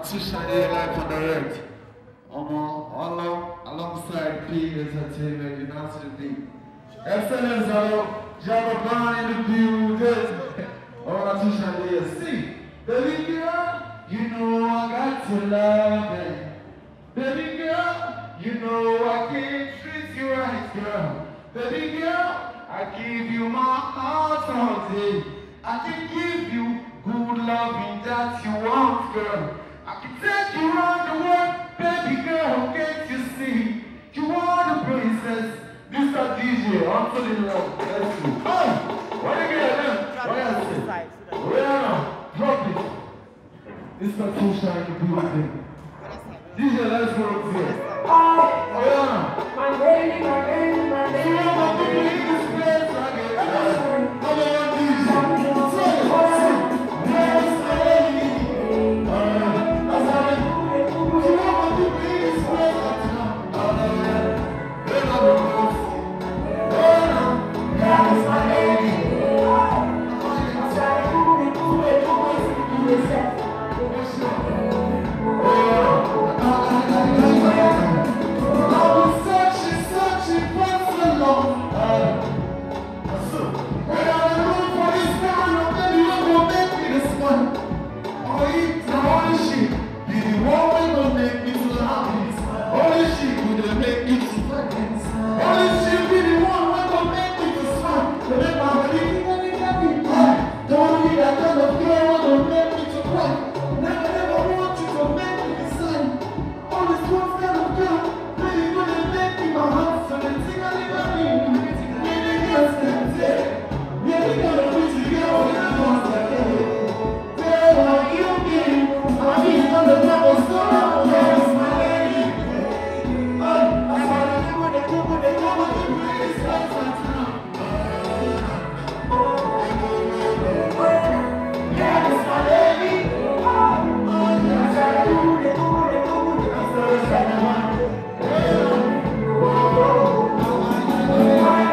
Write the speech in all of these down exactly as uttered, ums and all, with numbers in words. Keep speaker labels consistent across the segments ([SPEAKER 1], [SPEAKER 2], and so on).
[SPEAKER 1] to Shiny Life on the Earth. Um, along, alongside P Entertainment, you know, to the beat. Excellence, hello. Jabba in the building. All to Shiny, see. Baby girl, you know I got to love it. Baby girl, you know I can't treat you right, girl. Baby girl, I give you my heart all day. I can give you good loving that you want, girl. I can take you around the world, baby girl, can't you see? You are the princess, Mister D J, I'm falling in love. Let's go. Oh, what are you getting? What are you saying? Well, drop it. Mister Too Shiny building. D J, let's go here. Oh, yeah. My baby, my baby, my baby. You want to be in this place again? Come on, D J.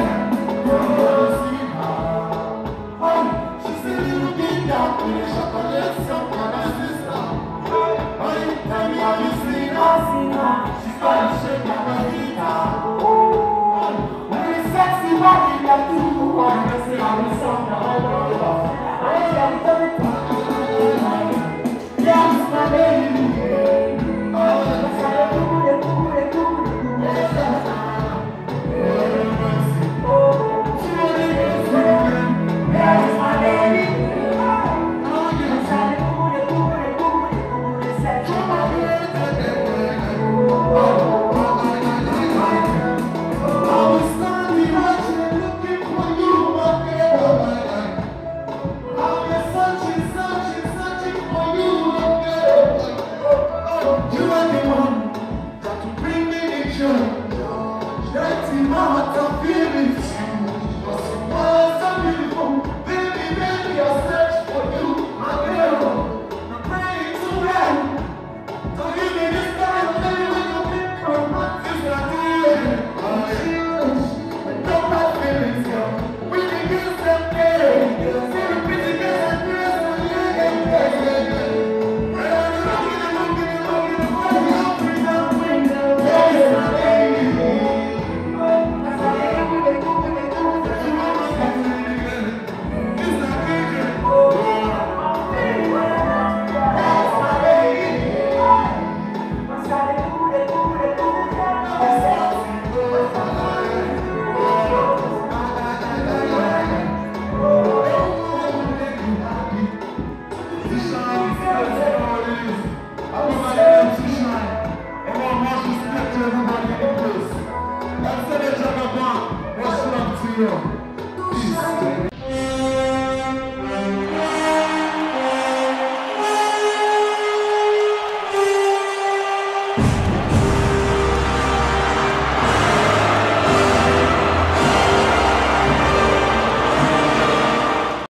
[SPEAKER 1] She's a little bit dark with a chocolate.